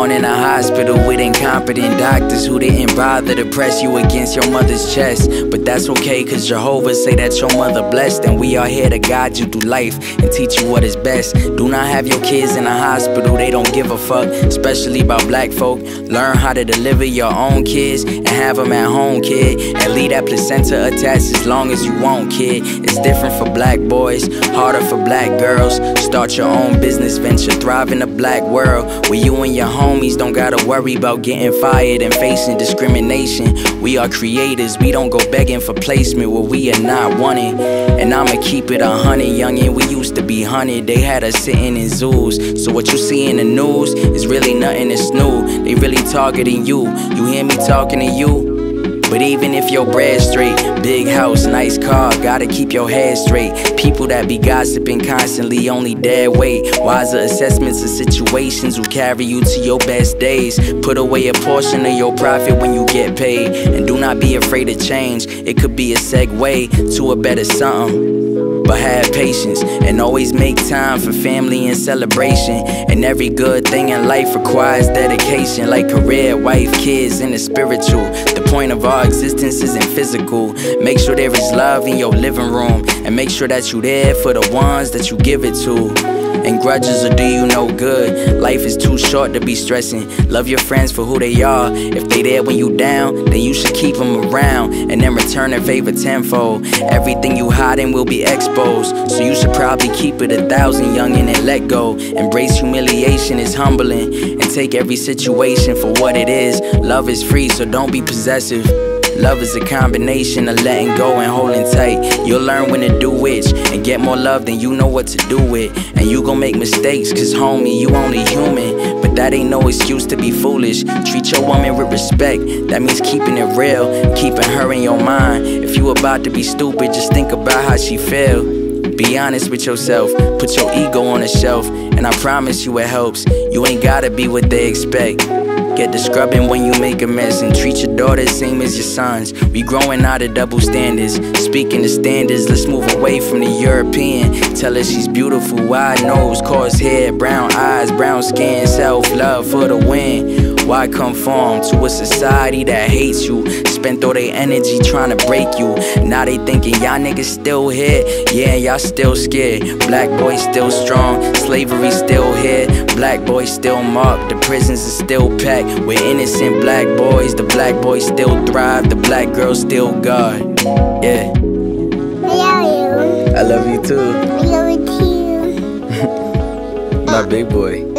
born in a hospital with incompetent doctors who didn't bother to press you against your mother's chest. But that's okay, cause Jehovah say that your mother blessed, and we are here to guide you through life and teach you what is best. Do not have your kids in a hospital, they don't give a fuck, especially about black folk. Learn how to deliver your own kids and have them at home, kid, and leave that placenta attached as long as you want, kid. It's different for black boys, harder for black girls. Start your own business venture, thrive in a black world where you and your homies don't gotta worry about getting fired and facing discrimination. We are creators, we don't go begging for placement where we are not wanted. And I'ma keep it 100, youngin', we used to be 100. They had us sitting in zoos, so what you see in the news is really nothing that's new. They really targeting you, you hear me talking to you? But even if your bread's straight, big house, nice car, gotta keep your head straight. People that be gossiping constantly only dead weight. Wiser assessments of situations will carry you to your best days. Put away a portion of your profit when you get paid, and do not be afraid to change. It could be a segue to a better something. But have patience and always make time for family and celebration. And every good thing in life requires dedication, like career, wife, kids, and the spiritual. The point of our existence isn't physical. Make sure there is love in your living room, and make sure that you're there for the ones that you give it to. And grudges will do you no good. Life is too short to be stressing. Love your friends for who they are. If they there when you down, then you should keep them around, and then return their favor tenfold. Everything you hiding will be exposed, so you should probably keep it 1,000, youngin', and let go. Embrace humiliation, it's humbling, and take every situation for what it is. Love is free, so don't be possessive. Love is a combination of letting go and holding tight. You'll learn when to do which, and get more love than you know what to do with. And you gon' make mistakes, cause homie, you only human. But that ain't no excuse to be foolish. Treat your woman with respect, that means keeping it real, keeping her in your mind. If you about to be stupid, just think about how she feel. Be honest with yourself, put your ego on a shelf, and I promise you it helps. You ain't gotta be what they expect. Get the scrubbing when you make a mess, and treat your daughter the same as your sons. We growing out of double standards. Speaking of standards, let's move away from the European. Tell her she's beautiful, wide nose, coarse hair, brown eyes, brown skin, self-love for the win. Why conform to a society that hates you? Spent all their energy trying to break you. Now they thinking y'all niggas still here. Yeah, y'all still scared. Black boys still strong, slavery still here. Black boys still marked, the prisons are still packed. We're innocent black boys, the black boys still thrive, the black girls still guard. Yeah. I love you. I love you too. I love you too. My big boy.